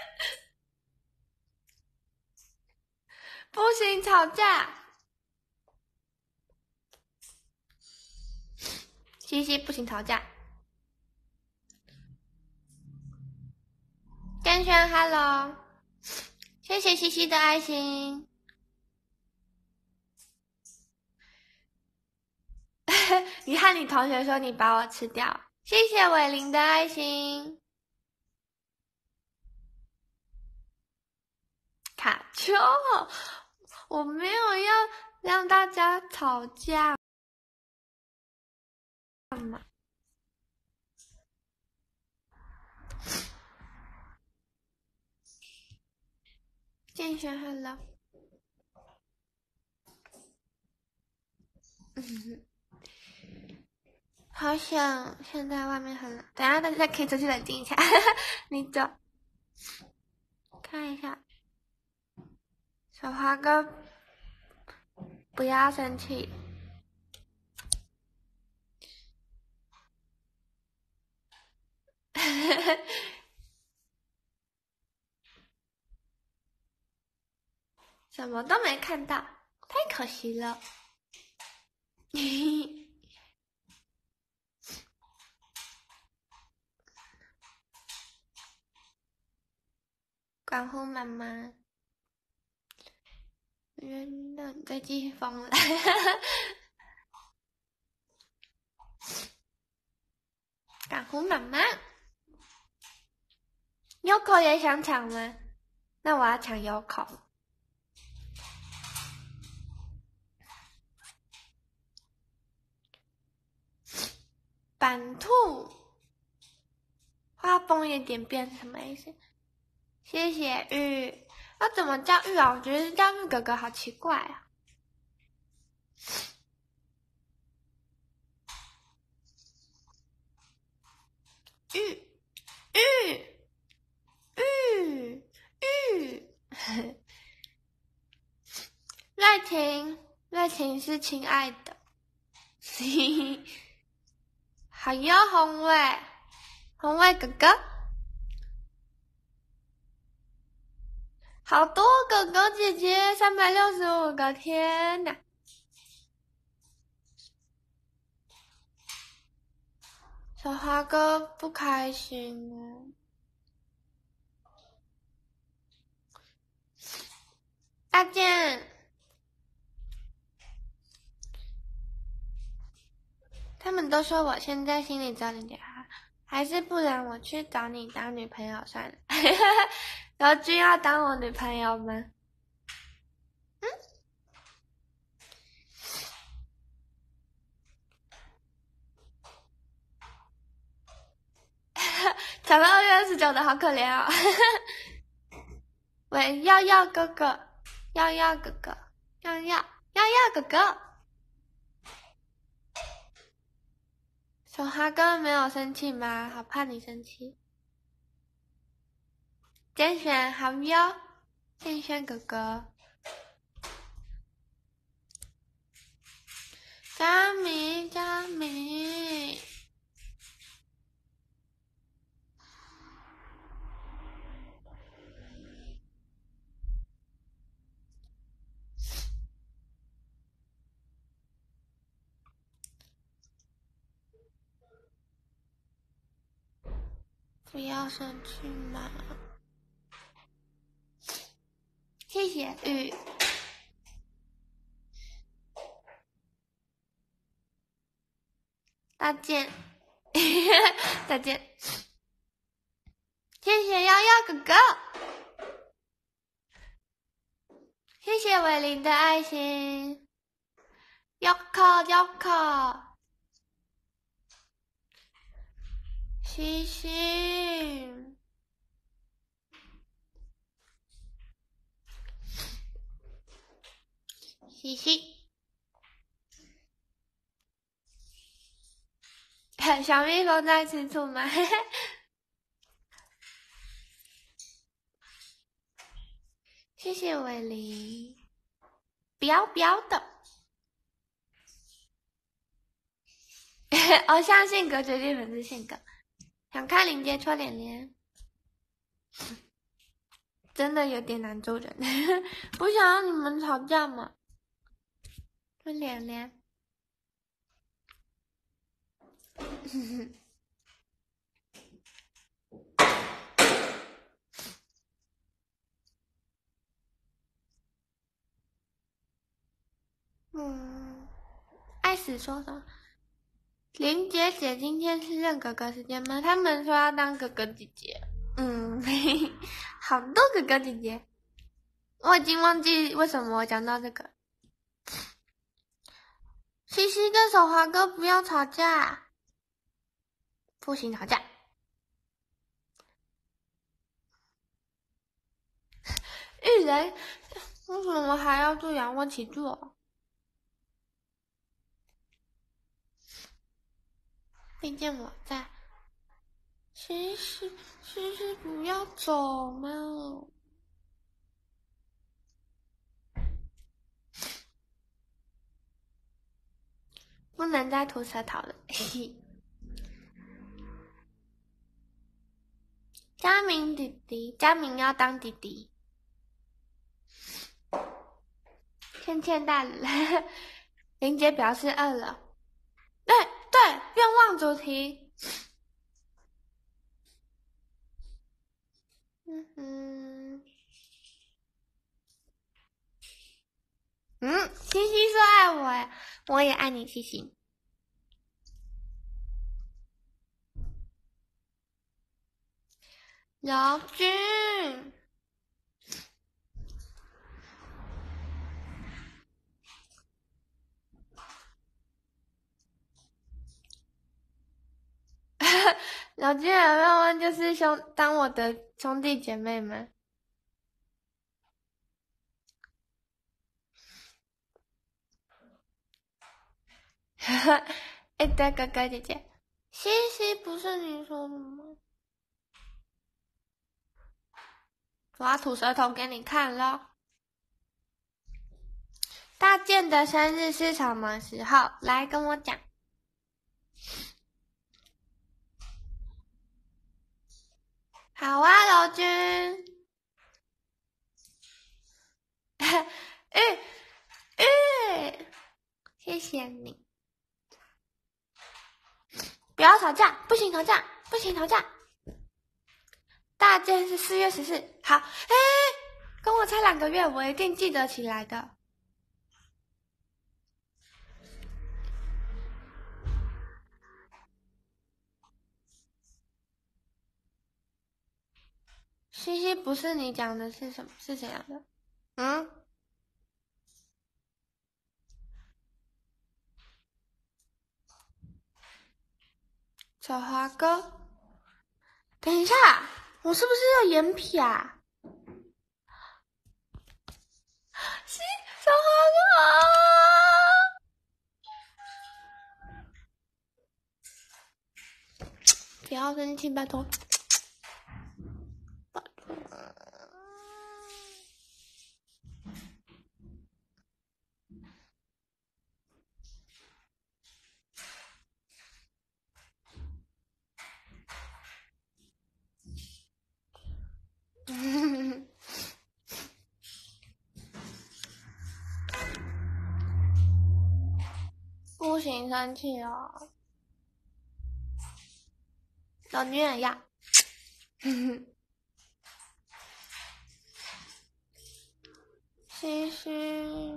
不行吵架。西西不行吵架。甘轩 ，Hello， 谢谢西西的爱心。你和你同学说你把我吃掉，谢谢伟林的爱心。卡丘，我没有要让大家吵架嘛。建轩 ，Hello。好想，现在外面很冷，等一下大家可以出去冷静一下。你走，看一下，小华哥，不要生气。什么都没看到，太可惜了。管护妈妈，真的在季风了。管护妈妈，Yoko 也想抢吗？那我要抢 Yoko。板兔，画风一点变什么意思？谢谢玉，要怎么叫玉啊？我觉得叫玉哥哥好奇怪啊。玉，瑞婷是亲爱的。好哟，红卫哥哥，好多哥哥姐姐，365个，天哪！小华哥不开心了。大健， 都说我现在心里找林杰，还是不然我去找你当女朋友算了。柔君要当我女朋友吗？抢到2月29的好可怜哦。喂，耀哥哥，耀哥哥，耀哥哥。小花根本没有生气吗？好怕你生气。甄选好哟，甄选哥哥。佳明。不要生气嘛。谢谢玉。再见。再见。谢谢耀哥哥。谢谢伟林的爱心。Yoko。西西。西西。小蜜蜂在吃醋吗？谢谢伟林。彪的。偶像性格决定粉丝性格。想看林杰戳脸脸。真的有点难做人。不想让你们吵架嘛。戳脸脸。爱死说什么？林姐姐今天是认哥哥时间吗？他们说要当哥哥姐姐。好多哥哥姐姐，我已经忘记为什么我讲到这个。西西跟手华哥不要吵架，不行吵架。玉人为什么还要做仰卧起坐？毕竟我在。西西不要走嘛。不能再吐舌头了。佳明弟弟，佳明要当弟弟。欠大人。林姐表示饿了。对，愿望主题。西西说爱我呀，我也爱你，西西。姚军。姚军的愿望就是当我的兄弟姐妹们。对，哥哥姐姐。西西不是你说的吗？我要吐舌头给你看咯。大健的生日是什么时候？来跟我讲。好啊，柔君。谢谢你。不要吵架，不行吵架，不行吵架。大件是4月14，好，跟我差2个月，我一定记得起来的。 西西不是你讲的，是什么？是怎样的？嗯？小华哥，等一下，我是不是有眼痞啊？西小华哥，不要生气，拜托。不行，生气哦。老女人呀。西西，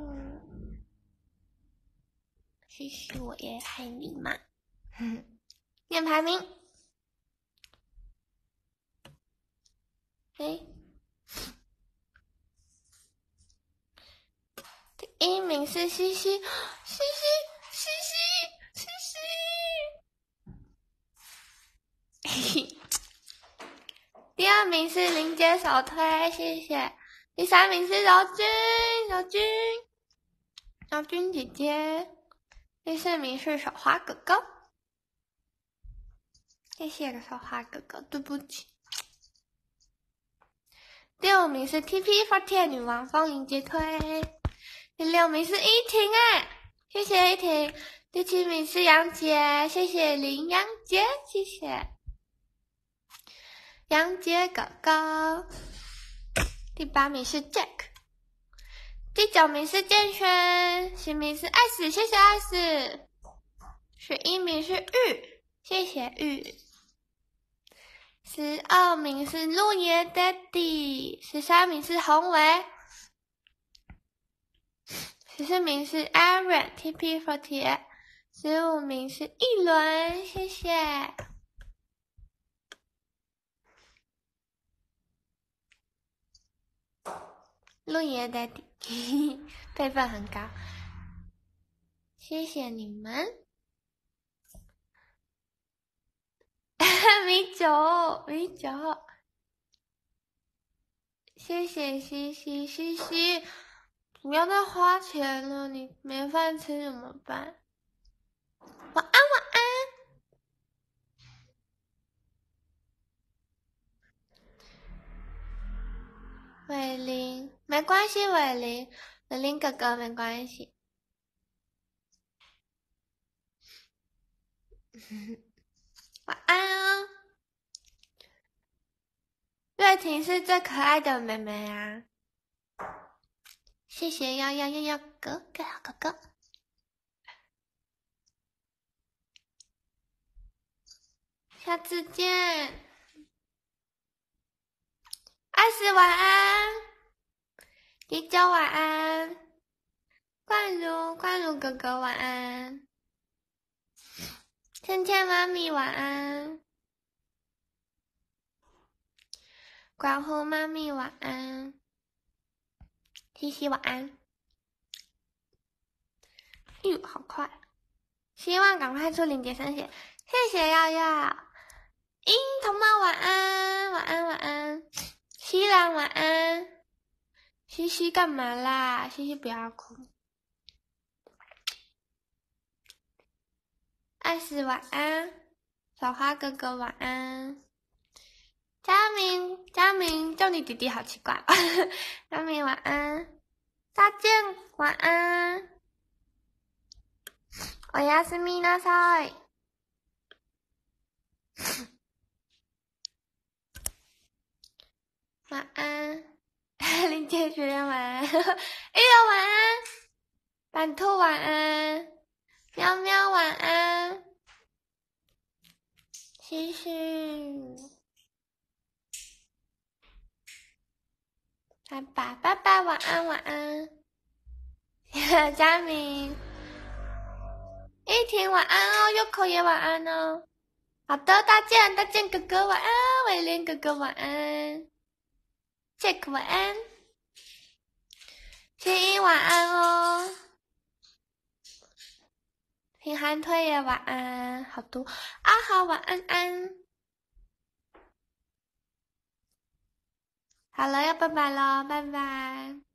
西西，我也爱你嘛。念排名。第一名是西西，西西。第二名是林杰手推，谢谢。第三名是柔君姐姐。第四名是小花哥哥，谢谢小花哥哥，对不起。第五名是 TP48 女王风铃接推。第六名是依婷谢谢依婷。第七名是杨杰，谢谢林杨杰，谢谢杨杰哥哥。第八名是 Jack。第九名是建轩，10名是爱死，谢谢爱死。11名是玉，谢谢玉。12名是陆爷 Daddy，13名是宏伟，14名是 Aaron TP48，15名是一轮，谢谢。陆爷 Daddy 辈分很高，谢谢你们。米酒，谢谢西西，不要再花钱了，你没饭吃怎么办？晚安。伟林，没关系，伟林哥哥没关系。晚安。月婷是最可爱的妹妹啊！谢谢幺哥哥。下次见。爱死晚安。迪九晚安。冠如哥哥晚安。芊妈咪晚安。关乎妈咪晚安。西西晚安。哟，好快！希望赶快出林杰生写，谢谢耀。樱桃妈晚安。西兰晚安。西西干嘛啦？西西不要哭。爱死晚安。小花哥哥晚安。佳明叫你弟弟好奇怪。佳明晚安。大健晚安。おやすみなさい。晚安。林杰学员晚安。悠悠晚安。板兔晚安。喵喵晚安。西西。拜拜晚安。佳明。依婷晚安哦，优口也晚安哦。好的，大健哥哥晚安，伟莲哥哥晚安。 Jack 晚安，新一晚安哦，平寒推也晚安，好读阿豪晚安安。好了，要拜拜了，拜拜。